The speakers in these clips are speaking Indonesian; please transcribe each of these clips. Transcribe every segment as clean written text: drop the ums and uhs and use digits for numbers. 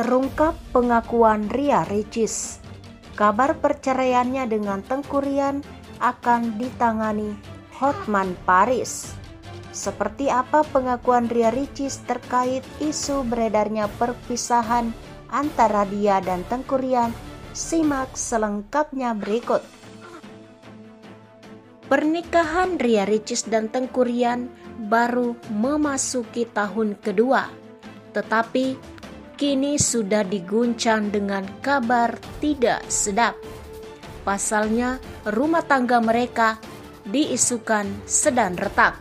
Terungkap pengakuan Ria Ricis. Kabar perceraiannya dengan Tengku Ryan akan ditangani Hotman Paris. Seperti apa pengakuan Ria Ricis terkait isu beredarnya perpisahan antara dia dan Tengku Ryan? Simak selengkapnya berikut. Pernikahan Ria Ricis dan Tengku Ryan baru memasuki tahun kedua, tetapi kini sudah diguncang dengan kabar tidak sedap. Pasalnya, rumah tangga mereka diisukan sedang retak.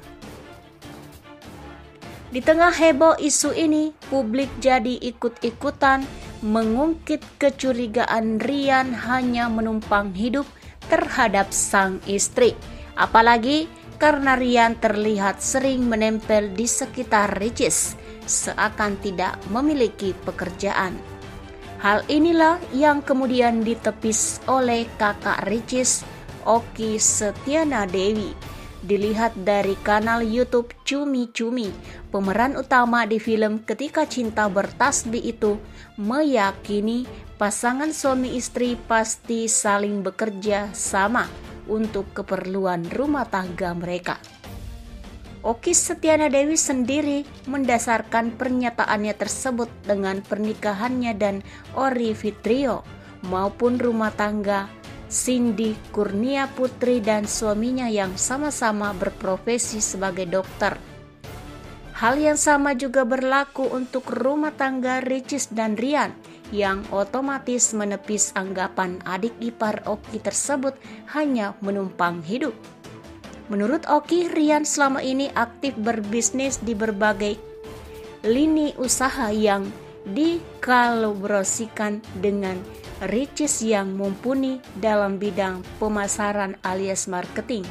Di tengah heboh isu ini, publik jadi ikut-ikutan mengungkit kecurigaan Ryan hanya menumpang hidup terhadap sang istri. Apalagi karena Ryan terlihat sering menempel di sekitar Ricis, seakan tidak memiliki pekerjaan. Hal inilah yang kemudian ditepis oleh kakak Ricis, Okky Setiana Dewi. Dilihat dari kanal YouTube Cumi Cumi, pemeran utama di film Ketika Cinta Bertasbih itu meyakini pasangan suami istri pasti saling bekerja sama untuk keperluan rumah tangga mereka. Okky Setiana Dewi sendiri mendasarkan pernyataannya tersebut dengan pernikahannya dan Ori Fitrio maupun rumah tangga Cindy Kurnia Putri dan suaminya yang sama-sama berprofesi sebagai dokter. Hal yang sama juga berlaku untuk rumah tangga Ricis dan Ryan yang otomatis menepis anggapan adik ipar Okky tersebut hanya menumpang hidup. Menurut Okky, Ryan selama ini aktif berbisnis di berbagai lini usaha yang dikolaborasikan dengan Ricis yang mumpuni dalam bidang pemasaran alias marketing.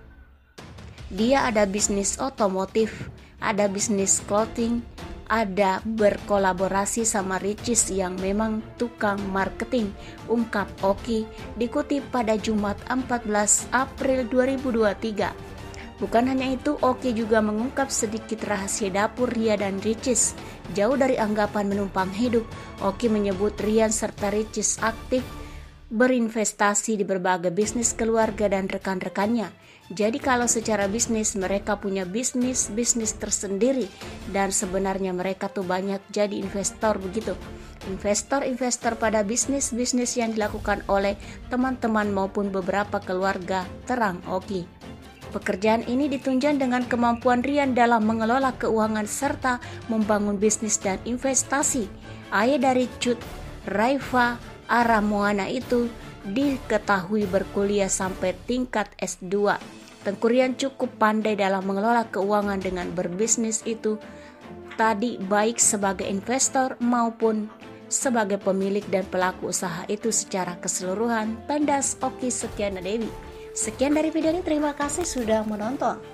Dia ada bisnis otomotif, ada bisnis clothing, ada berkolaborasi sama Ricis yang memang tukang marketing, ungkap Okky dikutip pada Jumat 14 April 2023. Bukan hanya itu, Okky juga mengungkap sedikit rahasia dapur Ria dan Ricis. Jauh dari anggapan menumpang hidup, Okky menyebut Ryan serta Ricis aktif berinvestasi di berbagai bisnis keluarga dan rekan-rekannya. Jadi kalau secara bisnis mereka punya bisnis tersendiri dan sebenarnya mereka tuh banyak jadi investor begitu. Investor pada bisnis yang dilakukan oleh teman-teman maupun beberapa keluarga, terang Okky. Pekerjaan ini ditunjang dengan kemampuan Ryan dalam mengelola keuangan serta membangun bisnis dan investasi. Ayah dari Cut Raifa Aramoana itu diketahui berkuliah sampai tingkat S2. Tengku Ryan cukup pandai dalam mengelola keuangan dengan berbisnis itu tadi baik sebagai investor maupun sebagai pemilik dan pelaku usaha itu secara keseluruhan, tandas Okky Setiana Dewi. Sekian dari video ini, terima kasih sudah menonton.